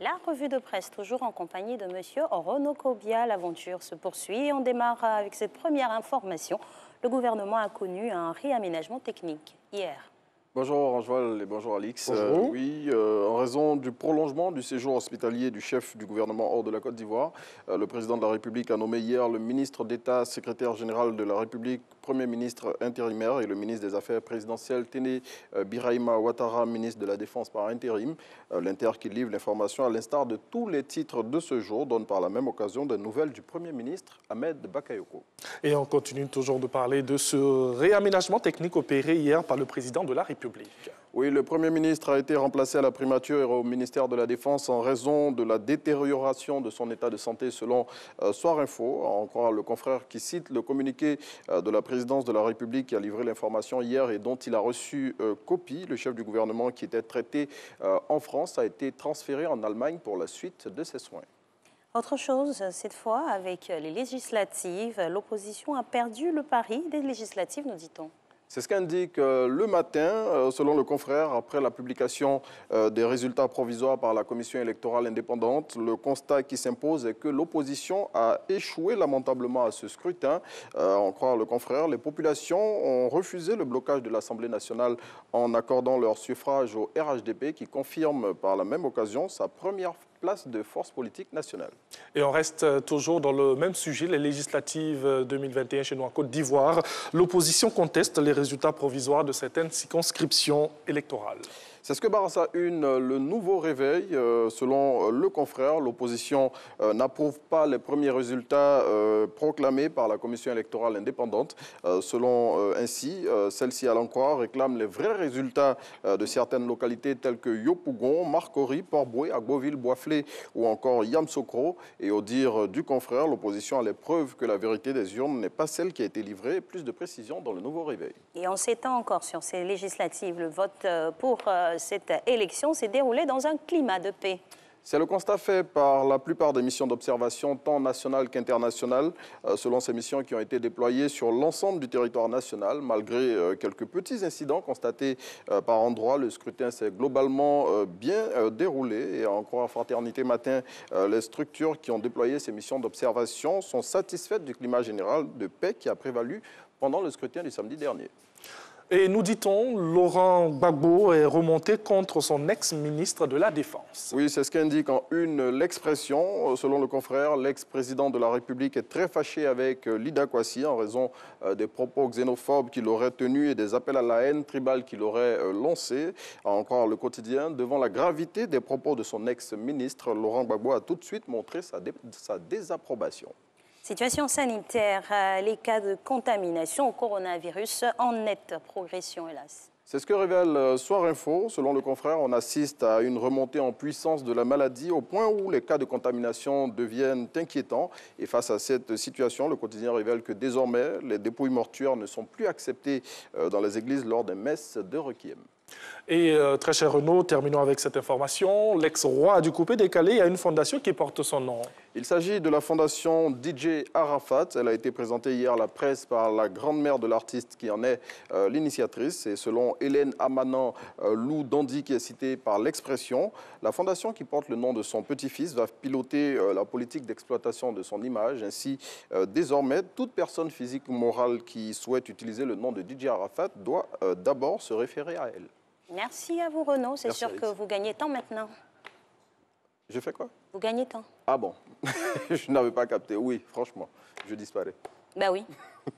La revue de presse, toujours en compagnie de Monsieur Renaud Kobia. L'aventure se poursuit et on démarre avec cette première information. Le gouvernement a connu un réaménagement technique hier. Bonjour Orangeval et bonjour Alix. Bonjour. En raison du prolongement du séjour hospitalier du chef du gouvernement hors de la Côte d'Ivoire, le président de la République a nommé hier le ministre d'État, secrétaire général de la République, Premier ministre intérimaire et le ministre des Affaires présidentielles, Téné Birahima Ouattara, ministre de la Défense par intérim. L'Inter qui livre l'information à l'instar de tous les titres de ce jour donne par la même occasion des nouvelles du Premier ministre Ahmed Bakayoko. Et on continue toujours de parler de ce réaménagement technique opéré hier par le président de la République. Oui, le Premier ministre a été remplacé à la primature et au ministère de la Défense en raison de la détérioration de son état de santé selon Soir Info. À en croire le confrère qui cite le communiqué de la présidence de la République qui a livré l'information hier et dont il a reçu copie. Le chef du gouvernement qui était traité en France a été transféré en Allemagne pour la suite de ses soins. Autre chose, cette fois, avec les législatives, l'opposition a perdu le pari des législatives, nous dit-on. C'est ce qu'indique le matin, selon le confrère, après la publication des résultats provisoires par la commission électorale indépendante. Le constat qui s'impose est que l'opposition a échoué lamentablement à ce scrutin. En croire le confrère, les populations ont refusé le blocage de l'Assemblée nationale en accordant leur suffrage au RHDP qui confirme par la même occasion sa première place de force politique nationale. Et on reste toujours dans le même sujet, les législatives 2021 chez nous en Côte d'Ivoire. L'opposition conteste les résultats provisoires de certaines circonscriptions électorales. C'est ce que barre sa une, le nouveau réveil. Selon le confrère, l'opposition n'approuve pas les premiers résultats proclamés par la commission électorale indépendante. Selon ainsi, celle-ci, à l'en croire, réclame les vrais résultats de certaines localités telles que Yopougon, Marcory, Port-Boué, Agboville, Boisflé ou encore Yamsokro. Et au dire du confrère, l'opposition a les preuves que la vérité des urnes n'est pas celle qui a été livrée. Plus de précisions dans le nouveau réveil. Et on s'étend encore sur ces législatives. Le vote pour cette élection s'est déroulé dans un climat de paix. C'est le constat fait par la plupart des missions d'observation, tant nationales qu'internationales, selon ces missions qui ont été déployées sur l'ensemble du territoire national. Malgré quelques petits incidents constatés par endroits, le scrutin s'est globalement bien déroulé. Et à en croire Fraternité Matin, les structures qui ont déployé ces missions d'observation sont satisfaites du climat général de paix qui a prévalu pendant le scrutin du samedi dernier. Et nous dit-on, Laurent Gbagbo est remonté contre son ex-ministre de la Défense. Oui, c'est ce qu'indique en une l'expression. Selon le confrère, l'ex-président de la République est très fâché avec Lida Kwasi en raison des propos xénophobes qu'il aurait tenus et des appels à la haine tribale qu'il aurait lancés. À en croire le quotidien, devant la gravité des propos de son ex-ministre, Laurent Gbagbo a tout de suite montré sa désapprobation. Situation sanitaire, les cas de contamination au coronavirus en nette progression, hélas. C'est ce que révèle Soir Info. Selon le confrère, on assiste à une remontée en puissance de la maladie au point où les cas de contamination deviennent inquiétants. Et face à cette situation, le quotidien révèle que désormais, les dépouilles mortuaires ne sont plus acceptées dans les églises lors des messes de requiem. Et très cher Renaud, terminons avec cette information. L'ex-roi a dû couper décalé à une fondation qui porte son nom. Il s'agit de la fondation DJ Arafat. Elle a été présentée hier à la presse par la grand-mère de l'artiste qui en est l'initiatrice. Et selon Hélène Amanan Lou Dandi, qui est citée par l'Expression, la fondation qui porte le nom de son petit-fils va piloter la politique d'exploitation de son image. Ainsi, désormais, toute personne physique ou morale qui souhaite utiliser le nom de DJ Arafat doit d'abord se référer à elle. Merci à vous, Renaud. C'est sûr que vous gagnez temps maintenant. Je fais quoi? Vous gagnez temps. Ah bon? Je n'avais pas capté. Oui, franchement, je disparais. Ben oui.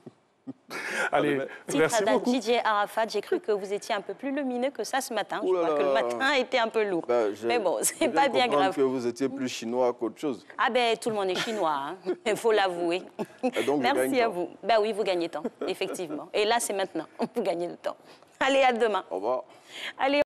Allez, merci beaucoup. DJ Arafat, j'ai cru que vous étiez un peu plus lumineux que ça ce matin. Je crois que le matin était un peu lourd. Mais bon, c'est pas bien grave. Que vous étiez plus chinois qu'autre chose. Ah ben, tout le monde est chinois, il faut l'avouer. Merci à vous. Ben oui, vous gagnez temps, effectivement. Et là, c'est maintenant. Vous gagnez le temps. Allez, à demain. Au revoir. Allez.